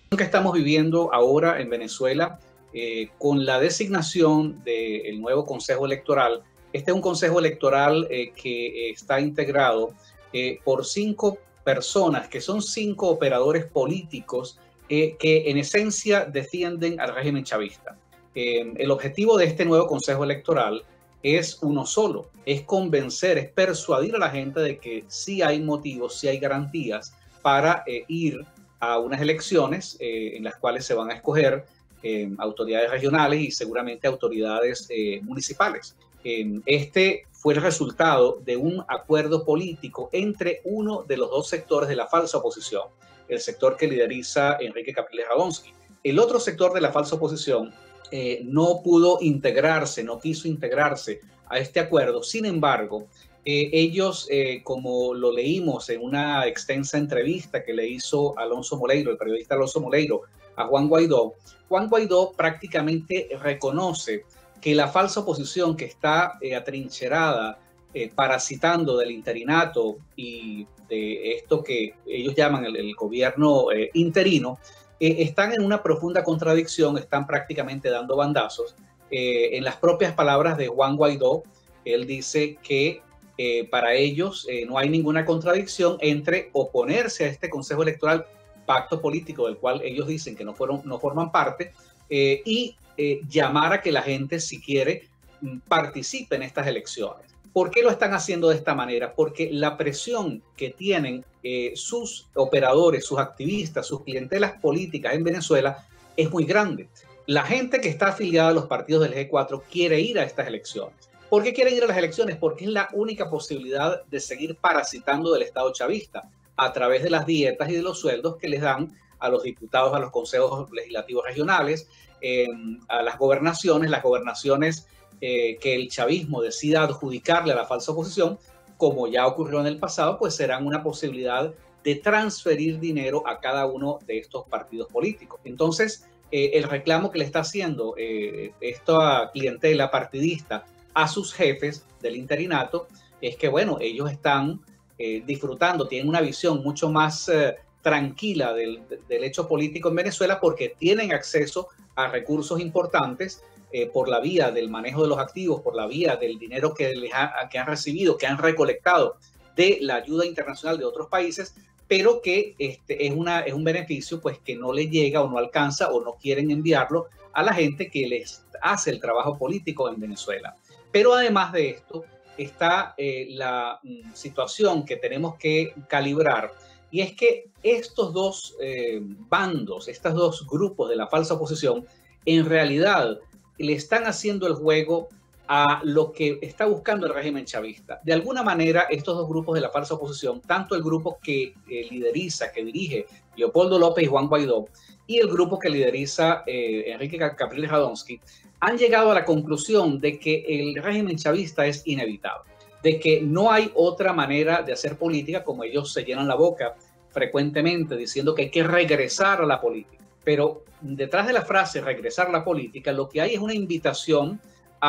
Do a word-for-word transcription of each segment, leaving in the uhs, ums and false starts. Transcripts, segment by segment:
Que estamos viviendo ahora en Venezuela eh, con la designación del nuevo Consejo Electoral. Este es un Consejo Electoral eh, que está integrado eh, por cinco personas, que son cinco operadores políticos eh, que en esencia defienden al régimen chavista. Eh, el objetivo de este nuevo Consejo Electoral es uno solo, es convencer, es persuadir a la gente de que sí hay motivos, sí hay garantías para eh, ir a unas elecciones eh, en las cuales se van a escoger eh, autoridades regionales y seguramente autoridades eh, municipales. Eh, este fue el resultado de un acuerdo político entre uno de los dos sectores de la falsa oposición, el sector que lideriza Enrique Capriles Radonsky. El otro sector de la falsa oposición eh, no pudo integrarse, no quiso integrarse a este acuerdo. Sin embargo, Eh, ellos, eh, como lo leímos en una extensa entrevista que le hizo Alonso Moleiro, el periodista Alonso Moleiro, a Juan Guaidó, Juan Guaidó prácticamente reconoce que la falsa oposición que está eh, atrincherada, eh, parasitando del interinato y de esto que ellos llaman el, el gobierno eh, interino, eh, están en una profunda contradicción, están prácticamente dando bandazos. Eh, en las propias palabras de Juan Guaidó, él dice que Eh, para ellos eh, no hay ninguna contradicción entre oponerse a este Consejo Electoral, pacto político del cual ellos dicen que no, fueron, no forman parte, eh, y eh, llamar a que la gente, si quiere, participe en estas elecciones. ¿Por qué lo están haciendo de esta manera? Porque la presión que tienen eh, sus operadores, sus activistas, sus clientelas políticas en Venezuela es muy grande. La gente que está afiliada a los partidos del G cuatro quiere ir a estas elecciones. ¿Por qué quieren ir a las elecciones? Porque es la única posibilidad de seguir parasitando del Estado chavista a través de las dietas y de los sueldos que les dan a los diputados, a los consejos legislativos regionales, eh, a las gobernaciones, las gobernaciones eh, que el chavismo decida adjudicarle a la falsa oposición, como ya ocurrió en el pasado, pues serán una posibilidad de transferir dinero a cada uno de estos partidos políticos. Entonces, eh, el reclamo que le está haciendo eh, esta clientela partidista a sus jefes del interinato es que, bueno, ellos están eh, disfrutando, tienen una visión mucho más eh, tranquila del, del hecho político en Venezuela porque tienen acceso a recursos importantes eh, por la vía del manejo de los activos, por la vía del dinero que, les ha, que han recibido, que han recolectado de la ayuda internacional de otros países, pero que este, es, una, es un beneficio pues, que no le llega o no alcanza o no quieren enviarlo a la gente que les hace el trabajo político en Venezuela. Pero además de esto está eh, la mm, situación que tenemos que calibrar, y es que estos dos eh, bandos, estos dos grupos de la falsa oposición, en realidad le están haciendo el juego a lo que está buscando el régimen chavista. De alguna manera, estos dos grupos de la falsa oposición, tanto el grupo que eh, lideriza, que dirige Leopoldo López y Juan Guaidó, y el grupo que lideriza eh, Enrique Capriles Radonsky, han llegado a la conclusión de que el régimen chavista es inevitable, de que no hay otra manera de hacer política, como ellos se llenan la boca frecuentemente diciendo que hay que regresar a la política. Pero detrás de la frase regresar a la política, lo que hay es una invitación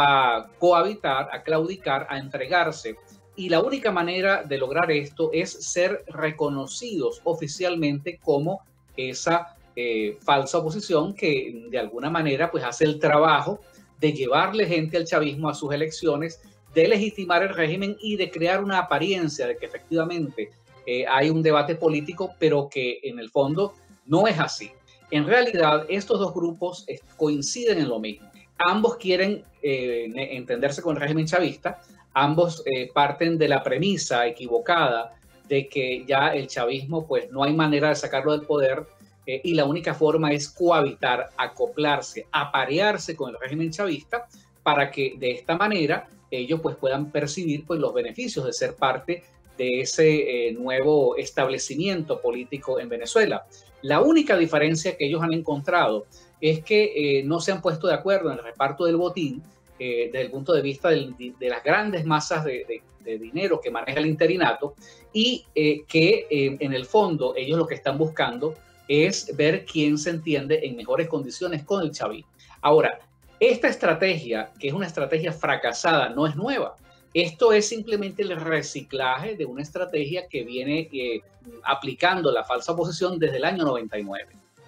a cohabitar, a claudicar, a entregarse. Y la única manera de lograr esto es ser reconocidos oficialmente como esa Eh, falsa oposición que de alguna manera pues hace el trabajo de llevarle gente al chavismo a sus elecciones, de legitimar el régimen y de crear una apariencia de que efectivamente eh, hay un debate político, pero que en el fondo no es así. En realidad, estos dos grupos coinciden en lo mismo. Ambos quieren eh, entenderse con el régimen chavista, ambos eh, parten de la premisa equivocada de que ya el chavismo pues no hay manera de sacarlo del poder, Eh, y la única forma es cohabitar, acoplarse, aparearse con el régimen chavista para que de esta manera ellos pues, puedan percibir pues, los beneficios de ser parte de ese eh, nuevo establecimiento político en Venezuela. La única diferencia que ellos han encontrado es que eh, no se han puesto de acuerdo en el reparto del botín eh, desde el punto de vista del, de las grandes masas de, de, de dinero que maneja el interinato y eh, que eh, en el fondo ellos lo que están buscando es ver quién se entiende en mejores condiciones con el chavismo. Ahora, esta estrategia, que es una estrategia fracasada, no es nueva. Esto es simplemente el reciclaje de una estrategia que viene eh, aplicando la falsa oposición desde el año noventa y nueve.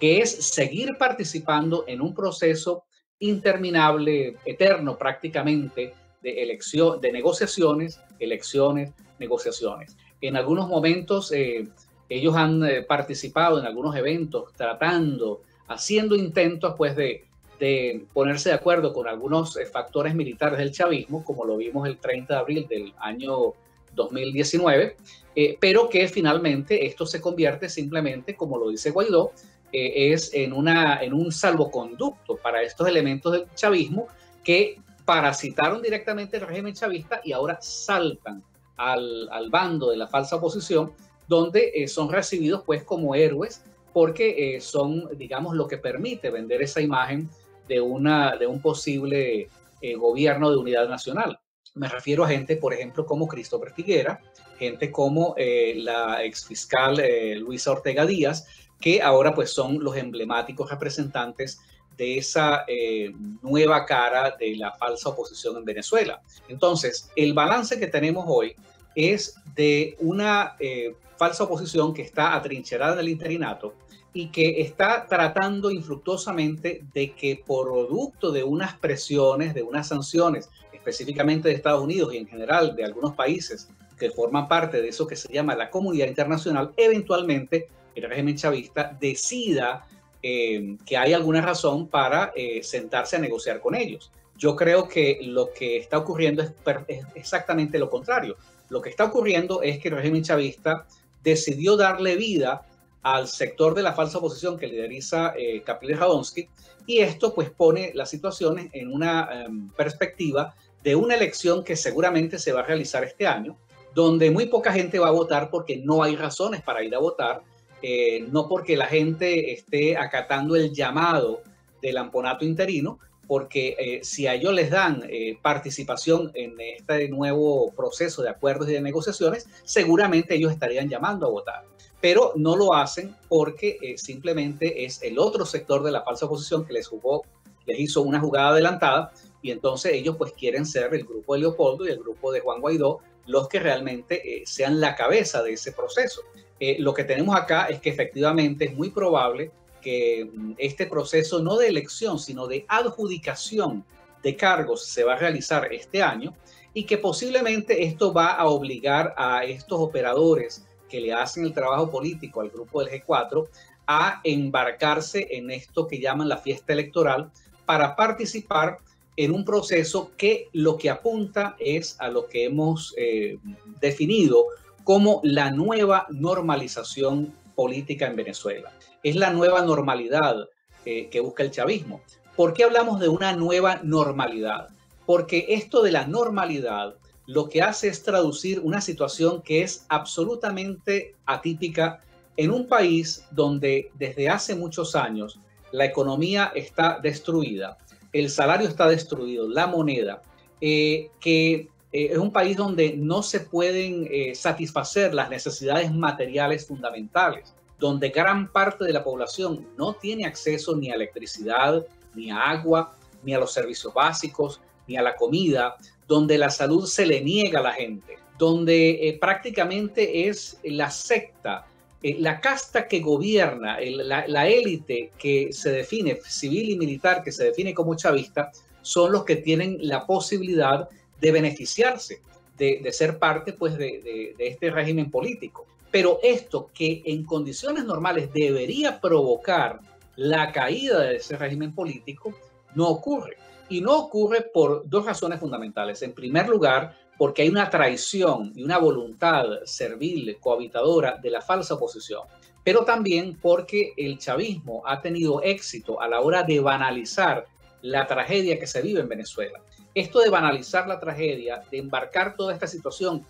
que es seguir participando en un proceso interminable, eterno prácticamente, de elección, de negociaciones, elecciones, negociaciones. En algunos momentos eh, ellos han eh, participado en algunos eventos tratando, haciendo intentos pues de, de ponerse de acuerdo con algunos eh, factores militares del chavismo, como lo vimos el treinta de abril del año dos mil diecinueve, eh, pero que finalmente esto se convierte simplemente, como lo dice Guaidó, eh, es en, una, en un salvoconducto para estos elementos del chavismo que parasitaron directamente el régimen chavista y ahora saltan al, al bando de la falsa oposición, donde eh, son recibidos pues como héroes porque eh, son, digamos, lo que permite vender esa imagen de, una, de un posible eh, gobierno de unidad nacional. Me refiero a gente, por ejemplo, como Christopher Figuera, gente como eh, la exfiscal eh, Luisa Ortega Díaz, que ahora pues son los emblemáticos representantes de esa eh, nueva cara de la falsa oposición en Venezuela. Entonces, el balance que tenemos hoy es de una eh, falsa oposición que está atrincherada en el interinato y que está tratando infructuosamente de que, producto de unas presiones, de unas sanciones, específicamente de Estados Unidos y en general de algunos países que forman parte de eso que se llama la comunidad internacional, eventualmente el régimen chavista decida eh, que hay alguna razón para eh, sentarse a negociar con ellos. Yo creo que lo que está ocurriendo es, es exactamente lo contrario. Lo que está ocurriendo es que el régimen chavista decidió darle vida al sector de la falsa oposición que lideriza eh, Capriles Radonsky, y esto pues pone las situaciones en una um, perspectiva de una elección que seguramente se va a realizar este año, donde muy poca gente va a votar porque no hay razones para ir a votar, eh, no porque la gente esté acatando el llamado del amponato interino, porque eh, si a ellos les dan eh, participación en este nuevo proceso de acuerdos y de negociaciones, seguramente ellos estarían llamando a votar. Pero no lo hacen porque eh, simplemente es el otro sector de la falsa oposición que les jugó, les hizo una jugada adelantada, y entonces ellos pues quieren ser el grupo de Leopoldo y el grupo de Juan Guaidó los que realmente eh, sean la cabeza de ese proceso. Eh, lo que tenemos acá es que efectivamente es muy probable que este proceso no de elección, sino de adjudicación de cargos se va a realizar este año, y que posiblemente esto va a obligar a estos operadores que le hacen el trabajo político al grupo del G cuatro a embarcarse en esto que llaman la fiesta electoral para participar en un proceso que lo que apunta es a lo que hemos eh, definido como la nueva normalización política en Venezuela. Es la nueva normalidad eh, que busca el chavismo. ¿Por qué hablamos de una nueva normalidad? Porque esto de la normalidad lo que hace es traducir una situación que es absolutamente atípica en un país donde desde hace muchos años la economía está destruida, el salario está destruido, la moneda, eh, que eh, es un país donde no se pueden eh, satisfacer las necesidades materiales fundamentales, donde gran parte de la población no tiene acceso ni a electricidad, ni a agua, ni a los servicios básicos, ni a la comida, donde la salud se le niega a la gente, donde eh, prácticamente es la secta, eh, la casta que gobierna, el, la, la élite que se define, civil y militar, que se define como chavista, son los que tienen la posibilidad de beneficiarse, de, de ser parte pues, de, de, de este régimen político. Pero esto que en condiciones normales debería provocar la caída de ese régimen político, no ocurre. Y no ocurre por dos razones fundamentales. En primer lugar, porque hay una traición y una voluntad servil, cohabitadora de la falsa oposición. Pero también porque el chavismo ha tenido éxito a la hora de banalizar la tragedia que se vive en Venezuela. Esto de banalizar la tragedia, de embarcar toda esta situación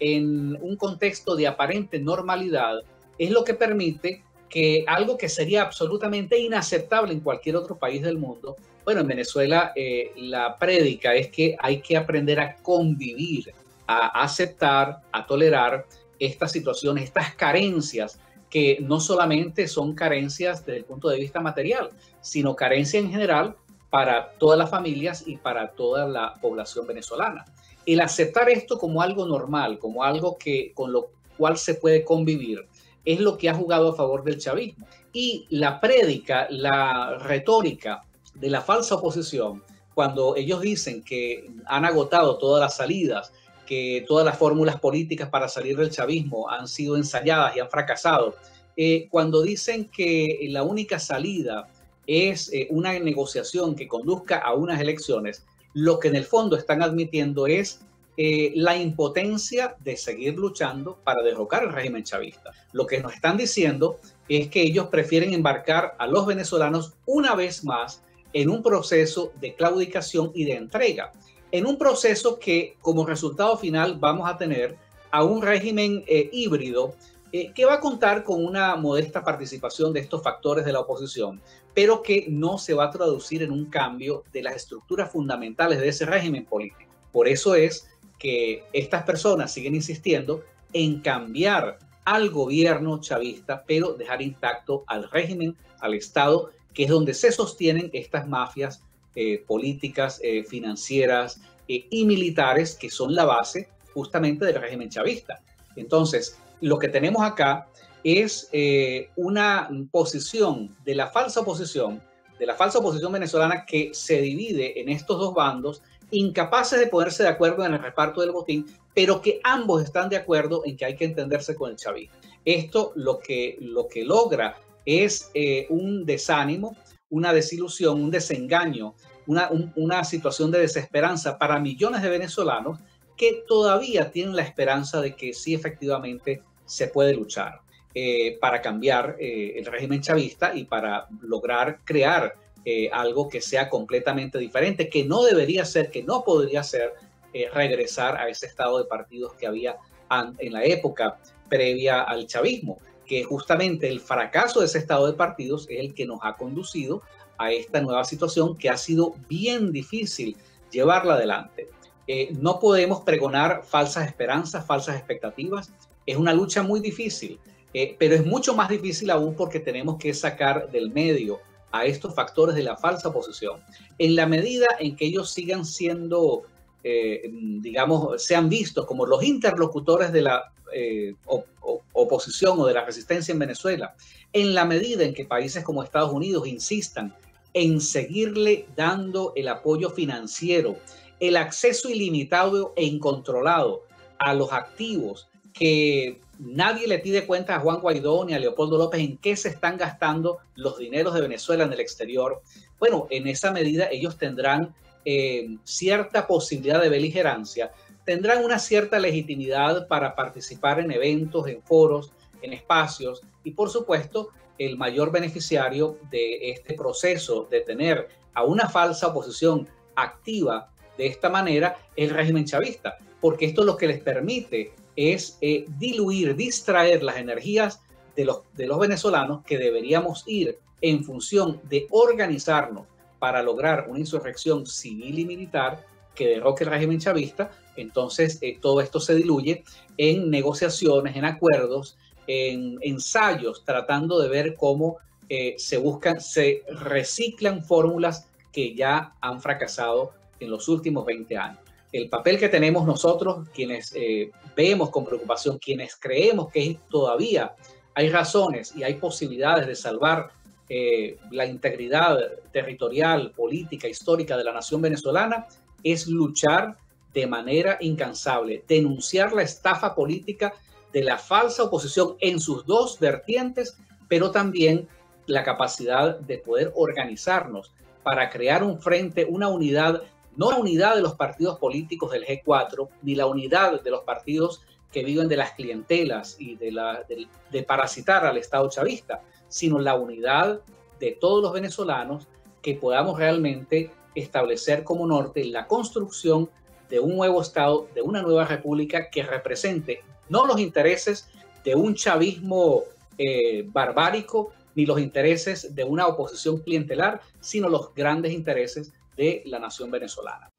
en un contexto de aparente normalidad, es lo que permite que algo que sería absolutamente inaceptable en cualquier otro país del mundo, bueno, en Venezuela eh, la prédica es que hay que aprender a convivir, a aceptar, a tolerar estas situaciones, estas carencias, que no solamente son carencias desde el punto de vista material, sino carencia en general para todas las familias y para toda la población venezolana. El aceptar esto como algo normal, como algo que, con lo cual se puede convivir, es lo que ha jugado a favor del chavismo. Y la prédica, la retórica de la falsa oposición, cuando ellos dicen que han agotado todas las salidas, que todas las fórmulas políticas para salir del chavismo han sido ensayadas y han fracasado, eh, cuando dicen que la única salida es eh, una negociación que conduzca a unas elecciones, lo que en el fondo están admitiendo es eh, la impotencia de seguir luchando para derrocar el régimen chavista. Lo que nos están diciendo es que ellos prefieren embarcar a los venezolanos una vez más en un proceso de claudicación y de entrega, en un proceso que como resultado final vamos a tener a un régimen eh, híbrido eh, que va a contar con una modesta participación de estos factores de la oposición, pero que no se va a traducir en un cambio de las estructuras fundamentales de ese régimen político. Por eso es que estas personas siguen insistiendo en cambiar al gobierno chavista, pero dejar intacto al régimen, al Estado, que es donde se sostienen estas mafias eh, políticas, eh, financieras eh, y militares, que son la base justamente del régimen chavista. Entonces, lo que tenemos acá es eh, una posición de la falsa oposición, de la falsa oposición venezolana, que se divide en estos dos bandos, incapaces de ponerse de acuerdo en el reparto del botín, pero que ambos están de acuerdo en que hay que entenderse con el chavismo. Esto lo que, lo que logra es eh, un desánimo, una desilusión, un desengaño, una, un, una situación de desesperanza para millones de venezolanos que todavía tienen la esperanza de que sí, efectivamente se puede luchar eh, para cambiar eh, el régimen chavista y para lograr crear eh, algo que sea completamente diferente, que no debería ser, que no podría ser eh, regresar a ese estado de partidos que había en la época previa al chavismo, que justamente el fracaso de ese estado de partidos es el que nos ha conducido a esta nueva situación que ha sido bien difícil llevarla adelante. Eh, no podemos pregonar falsas esperanzas, falsas expectativas. Es una lucha muy difícil, eh, pero es mucho más difícil aún porque tenemos que sacar del medio a estos factores de la falsa oposición. En la medida en que ellos sigan siendo, eh, digamos, sean vistos como los interlocutores de la eh, op op oposición o de la resistencia en Venezuela, en la medida en que países como Estados Unidos insistan en seguirle dando el apoyo financiero, el acceso ilimitado e incontrolado a los activos, que nadie le pide cuenta a Juan Guaidó ni a Leopoldo López en qué se están gastando los dineros de Venezuela en el exterior. Bueno, en esa medida ellos tendrán eh, cierta posibilidad de beligerancia, tendrán una cierta legitimidad para participar en eventos, en foros, en espacios, y por supuesto el mayor beneficiario de este proceso de tener a una falsa oposición activa de esta manera es el régimen chavista, porque esto lo que les permite es eh, diluir, distraer las energías de los, de los venezolanos, que deberíamos ir en función de organizarnos para lograr una insurrección civil y militar que derroque el régimen chavista. Entonces eh, todo esto se diluye en negociaciones, en acuerdos, en ensayos, tratando de ver cómo eh, se buscan, se reciclan fórmulas que ya han fracasado en los últimos veinte años. El papel que tenemos nosotros, quienes eh, vemos con preocupación, quienes creemos que todavía hay razones y hay posibilidades de salvar eh, la integridad territorial, política, histórica de la nación venezolana, es luchar de manera incansable, denunciar la estafa política de la falsa oposición en sus dos vertientes, pero también la capacidad de poder organizarnos para crear un frente, una unidad, no la unidad de los partidos políticos del G cuatro, ni la unidad de los partidos que viven de las clientelas y de, la, de, de parasitar al Estado chavista, sino la unidad de todos los venezolanos, que podamos realmente establecer como norte la construcción de un nuevo Estado, de una nueva república que represente no los intereses de un chavismo eh, barbárico, ni los intereses de una oposición clientelar, sino los grandes intereses de la nación venezolana.